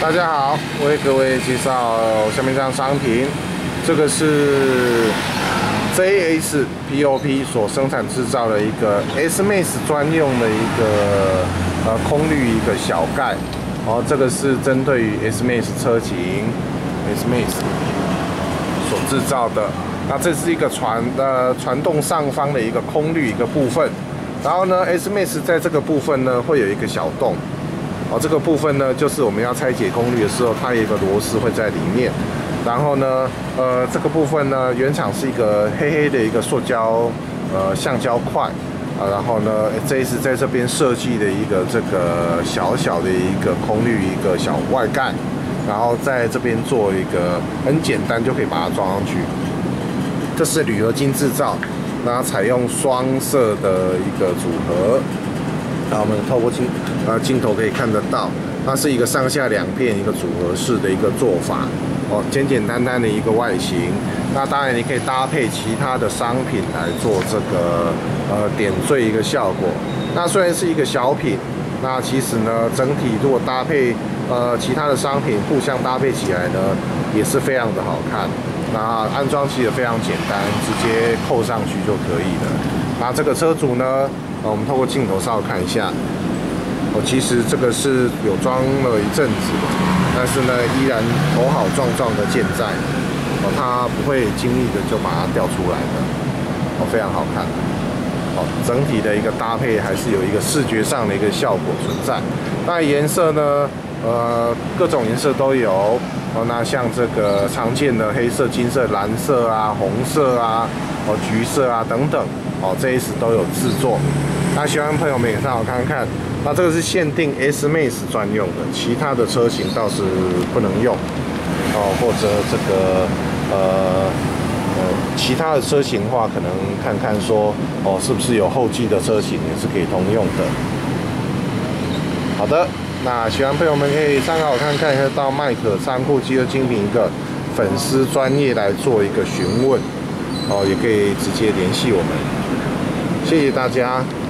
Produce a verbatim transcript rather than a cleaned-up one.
大家好，为各位介绍下面这张商品，这个是 J S P O P 所生产制造的一个 S M A X 专用的一个呃空滤一个小盖，哦，这个是针对于 S M A X 车型 S M A X 所制造的。那这是一个传呃传动上方的一个空滤一个部分，然后呢 S M A X 在这个部分呢会有一个小洞。 哦，这个部分呢，就是我们要拆解空滤的时候，它有一个螺丝会在里面。然后呢，呃，这个部分呢，原厂是一个黑黑的一个塑胶呃橡胶块啊。然后呢，这是在这边设计的一个这个小小的一个空滤一个小外盖，然后在这边做一个很简单就可以把它装上去。这是铝合金制造，那采用双色的一个组合。 那我们透过镜呃镜头可以看得到，它是一个上下两片一个组合式的一个做法，哦，简简单单的一个外形。那当然你可以搭配其他的商品来做这个呃点缀一个效果。那虽然是一个小品，那其实呢整体如果搭配呃其他的商品互相搭配起来呢，也是非常的好看。那安装其实也非常简单，直接扣上去就可以了。那这个车主呢？ 哦，我们透过镜头稍微看一下，哦，其实这个是有装了一阵子，但是呢，依然头好壮壮的健在，哦，它不会轻易的就把它掉出来的，哦，非常好看，哦，整体的一个搭配还是有一个视觉上的一个效果存在。那颜色呢，呃，各种颜色都有，哦，那像这个常见的黑色、金色、蓝色啊、红色啊、哦橘色啊等等。 哦，这一次都有制作，那喜欢的朋友们也上好看看。那这个是限定 S M A X 专用的，其他的车型倒是不能用。哦，或者这个呃呃其他的车型的话，可能看看说哦是不是有后继的车型也是可以通用的。好的，那喜欢的朋友们可以参考看看，可以到麦可仓库机车精品一个粉丝专页来做一个询问。哦，也可以直接联系我们。 谢谢大家。